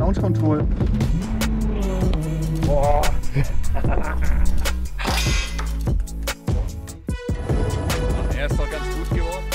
Launch Control. Boah. Er ist doch ganz gut geworden.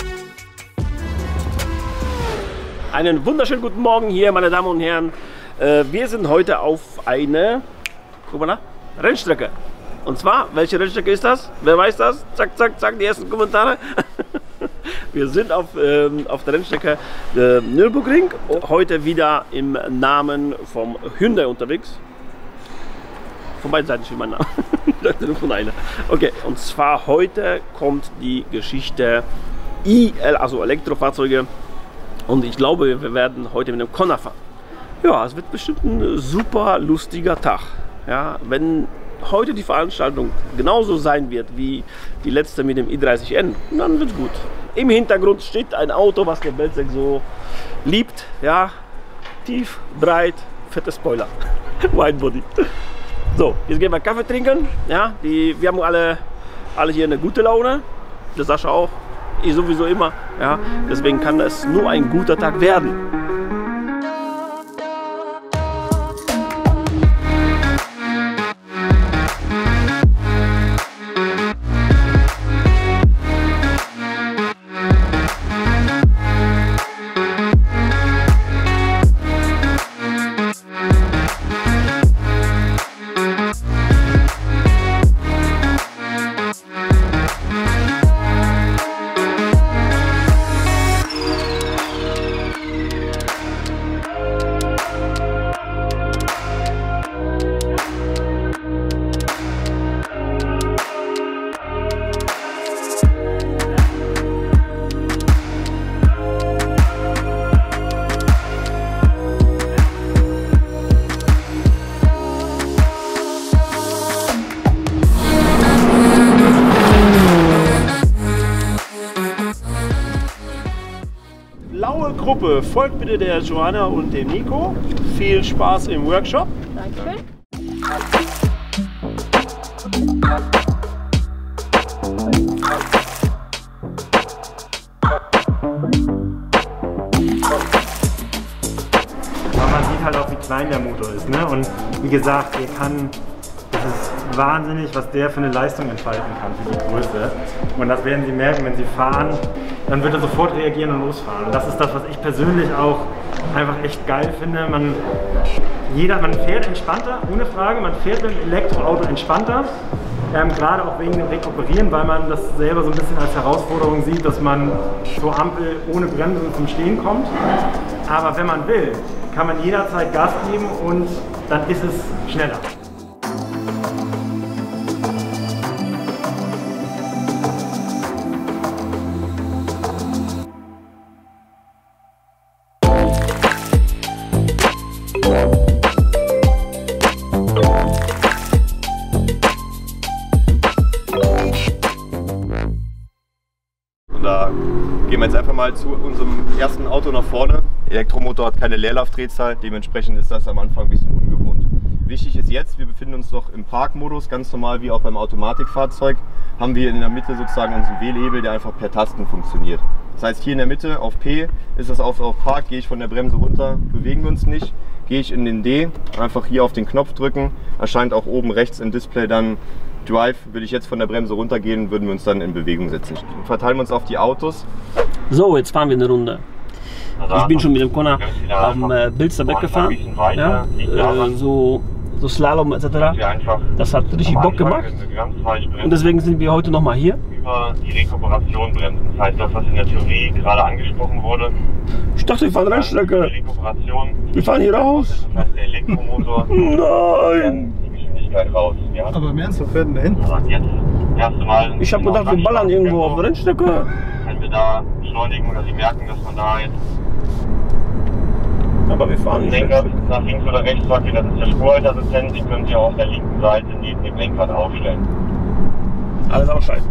Einen wunderschönen guten Morgen hier, meine Damen und Herren. Wir sind heute auf eine, guck mal nach, Rennstrecke. Und zwar, welche Rennstrecke ist das? Wer weiß das? Zack, zack, zack, die ersten Kommentare. Wir sind auf der Rennstrecke Nürburgring. Heute wieder im Namen vom Hyundai unterwegs. Von beiden Seiten steht mein Name. Nur von einer. Okay, und zwar heute kommt die Geschichte also Elektrofahrzeuge. Und ich glaube, wir werden heute mit dem Kona fahren. Ja, es wird bestimmt ein super lustiger Tag. Ja, wenn heute die Veranstaltung genauso sein wird wie die letzte mit dem i30N, dann wird es gut. Im Hintergrund steht ein Auto, was der Belzec so liebt. Ja, tief, breit, fette Spoiler. Widebody. So, jetzt gehen wir Kaffee trinken. Ja, wir haben alle hier eine gute Laune. Der Sascha auch. Ich sowieso immer. Ja, deswegen kann es nur ein guter Tag werden. Gruppe, folgt bitte der Johanna und dem Nico. Viel Spaß im Workshop. Dankeschön. Man sieht halt auch, wie klein der Motor ist. Ne? Und wie gesagt, das ist wahnsinnig, was der für eine Leistung entfalten kann für die Größe. Und das werden Sie merken, wenn Sie fahren, dann wird er sofort reagieren und losfahren. Und das ist das, was ich persönlich auch einfach echt geil finde. Man fährt entspannter, ohne Frage. Man fährt mit dem Elektroauto entspannter. Gerade auch wegen dem Rekuperieren, weil man das selber so ein bisschen als Herausforderung sieht, dass man zur Ampel ohne Bremsen zum Stehen kommt. Aber wenn man will, kann man jederzeit Gas geben und dann ist es schneller. Und da gehen wir jetzt einfach mal zu unserem ersten Auto nach vorne. Elektromotor hat keine Leerlaufdrehzahl, dementsprechend ist das am Anfang ein bisschen ungewohnt. Wichtig ist jetzt, wir befinden uns noch im Parkmodus, ganz normal wie auch beim Automatikfahrzeug, haben wir in der Mitte sozusagen unseren Wählhebel, der einfach per Tasten funktioniert. Das heißt, hier in der Mitte auf P ist das auf Park, gehe ich von der Bremse runter, bewegen wir uns nicht. Gehe ich in den D, einfach hier auf den Knopf drücken, erscheint auch oben rechts im Display dann Drive. Würde ich jetzt von der Bremse runtergehen, würden wir uns dann in Bewegung setzen. Verteilen wir uns auf die Autos. So, jetzt fahren wir eine Runde. Ich bin schon mit dem Kona am Bilsterberg gefahren, ja, so Slalom etc. Das hat richtig Bock gemacht und deswegen sind wir heute nochmal hier. Über die Rekuperation bremsen, das heißt das, was in der Theorie gerade angesprochen wurde. Ich dachte, wir fahren Rennstrecke. Wir fahren hier raus. Das heißt der Elektromotor. Nein! Die Geschwindigkeit raus. Ja. Aber im Ernst, wo fährt denn da hin? Jetzt erste Mal. Ich habe gedacht, wir ballern irgendwo auf der Rennstrecke. Wenn wir da beschleunigen oder Sie merken, dass man da jetzt Aber wir fahren nicht. Lenker nach links oder rechts wackelt, das ist der Spurhalteassistent. Sie können sich auch auf der linken Seite neben dem Lenkrad aufstellen. Alles ausschalten.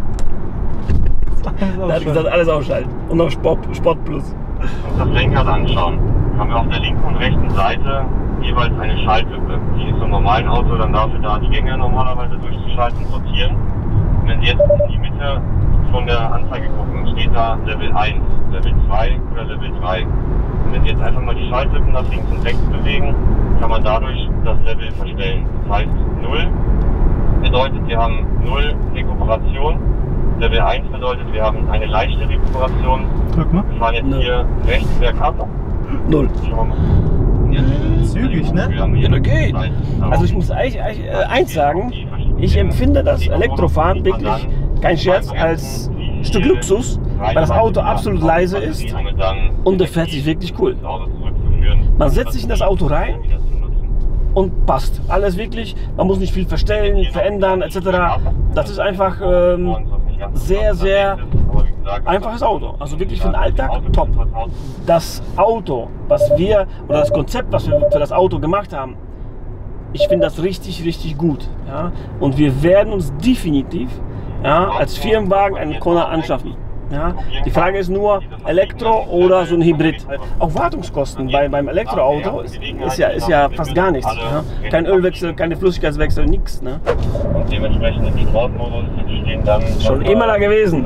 Er hat gesagt, alles ausschalten. Und noch Sport Plus. Uns das Lenkrad anschauen. Haben wir auf der linken und rechten Seite jeweils eine Schaltwippe. Die ist im normalen Auto dann dafür da, die Gänge normalerweise durchzuschalten, sortieren. Und wenn Sie jetzt in die Mitte von der Anzeige gucken, steht da Level 1, Level 2 oder Level 3. Wenn Sie jetzt einfach mal die Schaltwippen nach links und rechts bewegen, kann man dadurch das Level verstellen. Das heißt, 0 bedeutet, wir haben 0 Rekuperation. Level 1 bedeutet, wir haben eine leichte Rekuperation. Drück mal. Wir fahren jetzt hier rechts bergab. 0. Schauen wir mal. Zügig, ne? Ja, das geht. Also ich muss eigentlich eins sagen, ich empfinde das Elektrofahren wirklich, kein Scherz, als Stück Luxus, weil das Auto absolut leise ist und der fährt sich wirklich cool. Man setzt sich in das Auto rein und passt. Alles wirklich, man muss nicht viel verstellen, verändern etc. Das ist einfach sehr, sehr einfaches Auto. Also wirklich für den Alltag top. Das Auto, was wir, oder das Konzept, was wir für das Auto gemacht haben, ich finde das richtig, richtig gut. Ja? Und wir werden uns definitiv als Firmenwagen einen Kona anschaffen. Ja? Die Frage ist nur, Elektro oder so ein Hybrid. Auch Wartungskosten beim Elektroauto ist ja fast gar nichts. Ja? Kein Ölwechsel, keine Flüssigkeitswechsel, nichts. Ne? Und dementsprechend im Sportmodus stehen dann schon immer da gewesen.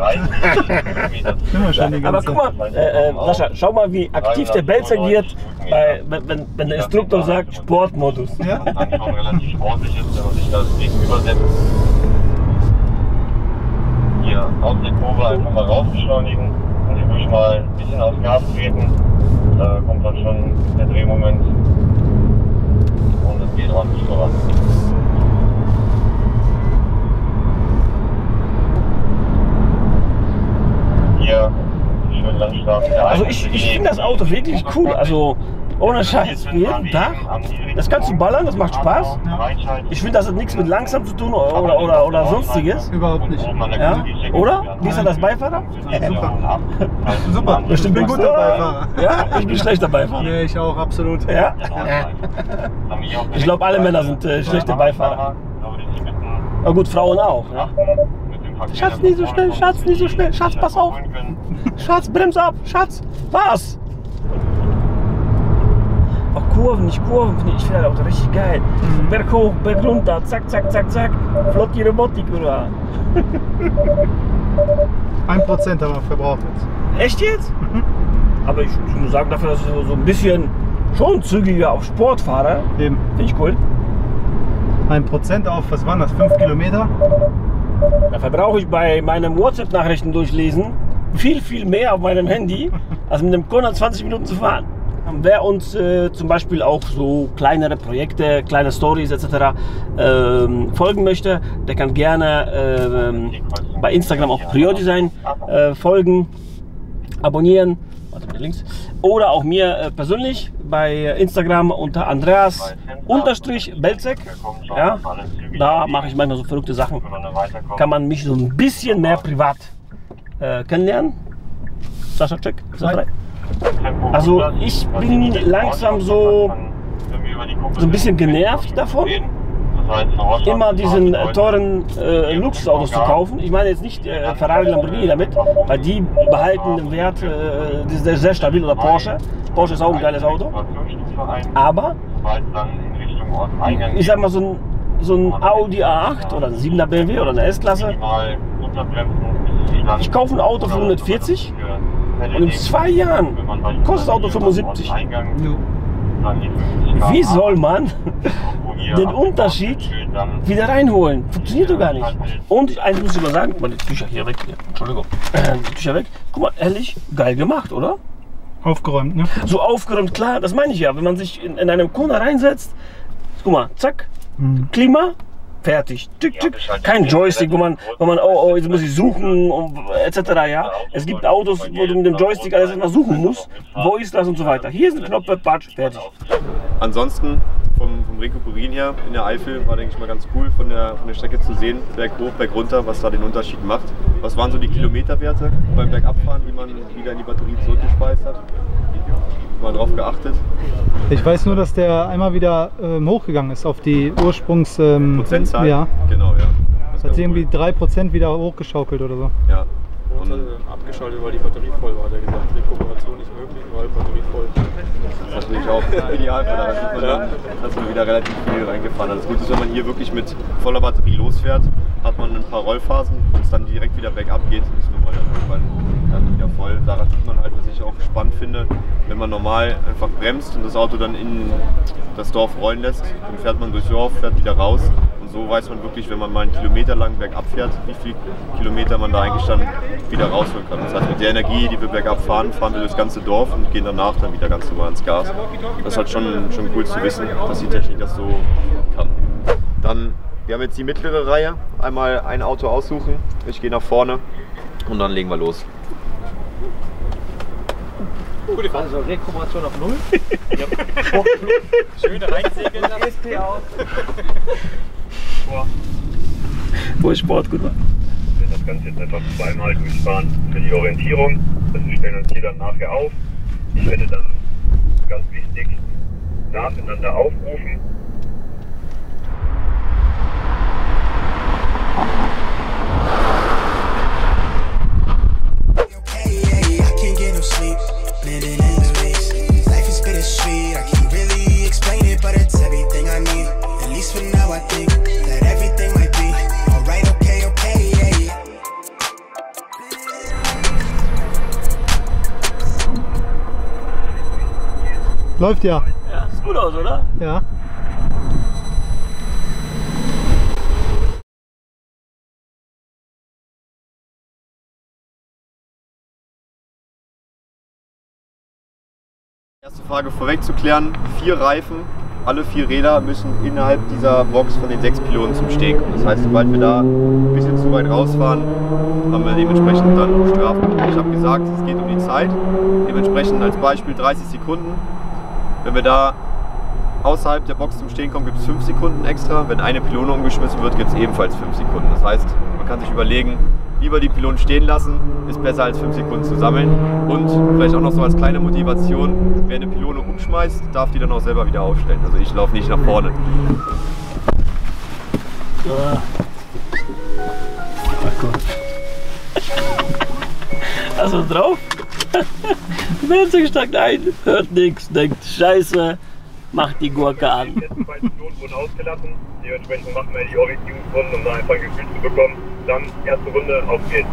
Aber Aber guck mal, Sascha, schau mal, wie aktiv der Belzer wird, wenn der Instruktor sagt Sportmodus. Ja? Dann schon relativ sportlich ist, wenn man sich das gegenübersetzt. Hier aus der Kurve einfach mal raus beschleunigen und hier ruhig mal ein bisschen aufs Gas treten. Da kommt dann schon der Drehmoment und es geht ordentlich voran. Hier schön lang starten. Also ich finde das Auto wirklich cool. Also ohne Scheiß, für jeden Tag. Das kannst du ballern, das macht Spaß. Ich finde, das hat nichts mit langsam zu tun oder sonstiges. Überhaupt nicht. Ja? Oder? Wie ist er das Beifahrer? Super. Bestimmt Ich bin guter Beifahrer. Ja, ich bin schlechter Beifahrer. Nee, ich auch, absolut. Ja? Ich glaube, alle Männer sind schlechte Beifahrer. Aber gut, Frauen auch. Ja? Schatz, nicht so schnell, Schatz, nicht so schnell. Schatz, pass auf. Schatz, bremse ab. Schatz, was? Auch Kurven, nicht Kurven, finde ich das Auto richtig geil. Berg hoch, Berg runter, zack, zack, zack, zack. Flott die Robotik, oder? 1% haben wir verbraucht jetzt. Echt jetzt? Aber ich muss sagen, dafür, dass ich so ein bisschen schon zügiger auf Sport fahre, Eben. finde ich cool. 1% auf, was waren das, 5 Kilometer? Da verbrauche ich bei meinem WhatsApp-Nachrichten durchlesen viel, viel mehr auf meinem Handy, als mit dem Kona 20 Minuten zu fahren. Wer uns zum Beispiel auch so kleinere Projekte, kleine Stories etc. Folgen möchte, der kann gerne bei Instagram auch Priodesign folgen, abonnieren, warte mal links, oder auch mir persönlich bei Instagram unter Andreas_Belzec. Ja, da mache ich manchmal so verrückte Sachen. Kann man mich so ein bisschen mehr privat kennenlernen. Sascha, check, ist das frei? Also ich bin langsam so ein bisschen genervt davon, immer diesen teuren Luxusautos zu kaufen. Ich meine jetzt nicht Ferrari, Lamborghini damit, weil die behalten den Wert, die sind sehr stabil, oder Porsche. Porsche ist auch ein geiles Auto. Aber ich sag mal so ein Audi A8 oder ein 7er BMW oder eine S-Klasse. Ich kaufe ein Auto für 140. Und in 2 Jahren kostet das Auto 75. Wie soll man den Unterschied wieder reinholen? Funktioniert doch gar nicht. Und eins muss ich mal sagen, meine Tücher hier weg. Entschuldigung, die Tücher weg. Guck mal, ehrlich, geil gemacht, oder? Aufgeräumt, ne? So aufgeräumt, klar, das meine ich ja. Wenn man sich in einem Kona reinsetzt, guck mal, zack, Klima. Fertig. Tick, tick. Kein Joystick, wo man oh, jetzt muss ich suchen und etc. Ja? Es gibt Autos, wo du mit dem Joystick alles erstmal suchen musst. Wo ist das und so weiter. Hier ist ein Knopf, patsch, fertig. Ansonsten vom Rekuperieren her in der Eifel war, denke ich mal, ganz cool von der Strecke zu sehen, Berg hoch, Berg runter, was da den Unterschied macht. Was waren so die Kilometerwerte beim Bergabfahren, die man wieder in die Batterie zurückgespeist hat? Mal drauf geachtet. Ich weiß nur, dass der einmal wieder hochgegangen ist auf die Ursprungs... Prozentzahl? Ja. Genau, ja. Das hat irgendwie 3% wieder hochgeschaukelt oder so. Ja. Und abgeschaltet, weil die Batterie voll war. Der gesagt, Rekuperation nicht möglich, weil Batterie voll. Das ist natürlich auch ideal, weil da sieht man dann, dass man wieder relativ viel reingefahren hat. Das Gute ist, wenn man hier wirklich mit voller Batterie losfährt, hat man ein paar Rollphasen und es dann direkt wieder bergab geht, ist normal dann irgendwann dann wieder voll. weil daran sieht man halt, was ich auch spannend finde, wenn man normal einfach bremst und das Auto dann in das Dorf rollen lässt, dann fährt man durchs Dorf, fährt wieder raus und so weiß man wirklich, wenn man mal einen Kilometer lang bergab fährt, wie viele Kilometer man da eigentlich dann wieder rausholen kann. Das heißt, mit der Energie, die wir bergab fahren, fahren wir durchs ganze Dorf und gehen danach dann wieder ganz normal ins Gas. Das ist halt schon cool zu wissen, dass die Technik das so kann. Dann, wir haben jetzt die mittlere Reihe, einmal ein Auto aussuchen, ich gehe nach vorne und dann legen wir los. Gute Fahrt. Also Rekuperation auf 0. Ja. Schöne reinsegeln. ESP aus. Wo ist Sport? Gut. Wir werden das Ganze jetzt einfach zweimal durchfahren für die Orientierung. Also wir stellen uns hier dann nachher auf. Ich werde dann, ganz wichtig, nacheinander aufrufen. Läuft ja. Ja, sieht gut aus, oder? Ja. Erste Frage vorweg zu klären, 4 Reifen, alle 4 Räder müssen innerhalb dieser Box von den 6 Pylonen zum Stehen kommen. Das heißt, sobald wir da ein bisschen zu weit rausfahren, haben wir dementsprechend dann Strafen. Ich habe gesagt, es geht um die Zeit, dementsprechend als Beispiel 30 Sekunden. Wenn wir da außerhalb der Box zum Stehen kommen, gibt es 5 Sekunden extra. Wenn eine Pylone umgeschmissen wird, gibt es ebenfalls 5 Sekunden. Das heißt, man kann sich überlegen, lieber die Pylonen stehen lassen, ist besser als 5 Sekunden zu sammeln. Und vielleicht auch noch so als kleine Motivation, wer eine Pylone umschmeißt, darf die dann auch selber wieder aufstellen. Also ich laufe nicht nach vorne. Also drauf? Wer sich gesagt, nein, hört nichts, denkt Scheiße, macht die Gurke an. Die letzten 2 Piloten wurden ausgelassen. Dementsprechend machen wir die Orientierungsrunden, um da einfach ein Gefühl zu bekommen. Dann erste Runde, auf geht's.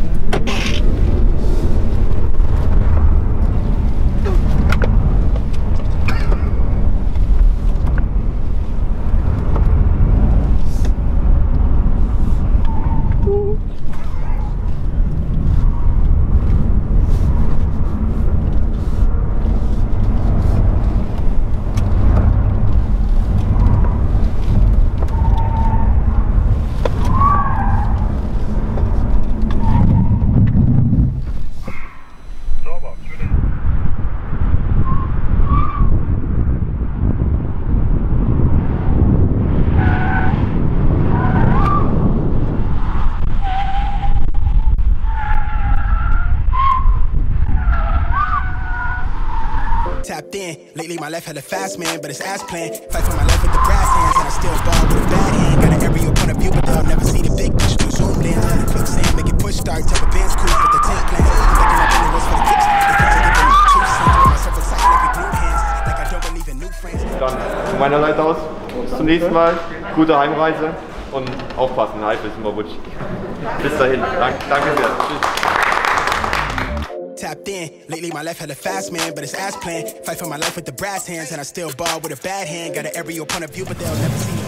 Tapped in. Lately my life had a fast man, but it's ass plan. Fight for my life with the brass hands, and I still ball with a bad hand. Got an aerial point of view, but they'll never see the big picture. Zoom lens on the quicksand, make it push start. Type of band's cool with the tank plan. Looking up in the woods for the kicks. They can't get them too soon. Myself excited like we blue hands, like I don't believe in new friends. Dann von meiner Seite aus, bis zum nächsten Mal, gute Heimreise und aufpassen, Eifel ist immer rutschig. Bis dahin, danke sehr. Tschüss. Tapped in. Lately my life had a fast man, but it's ass plan. Fight for my life with the brass hands, and I still ball with a bad hand. Got an aerial point of view, but they'll never see